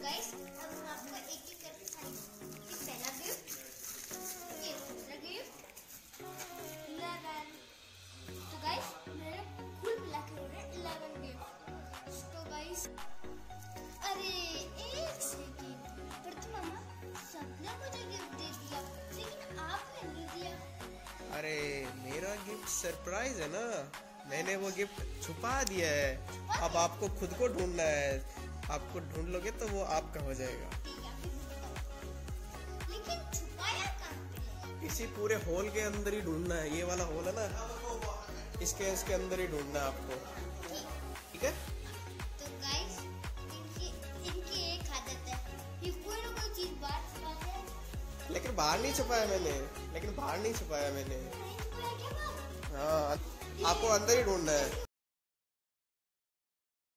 Guys अब हम आपको एक एक करके सारी पहला गिफ्ट, ये दूसरा गिफ्ट 11। तो गाइस मेरे कुल मिला के हो रहे 11 गिफ्ट। तो गाइस अरे एक सेकंड, पर तो मामा सबने मुझे गिफ्ट दे दिया लेकिन आपने नहीं दिया। अरे मेरा गिफ्ट सरप्राइज है ना, मैंने वो गिफ्ट छुपा दिया है। अब आपको खुद को ढूंढना है, आपको ढूंढ लोगे तो वो आपका हो जाएगा। लेकिन छुपाया कहाँ पे है? इसी पूरे हॉल के अंदर ही ढूंढना है, ये वाला हॉल है ना, इसके अंदर ही ढूंढना है आपको, ठीक है? तो गाइस इनकी एक आदत है, ये कोई ना कोई चीज बाहर छुपाते हैं। लेकिन बाहर नहीं छुपाया मैंने, हाँ आपको अंदर ही ढूंढना है।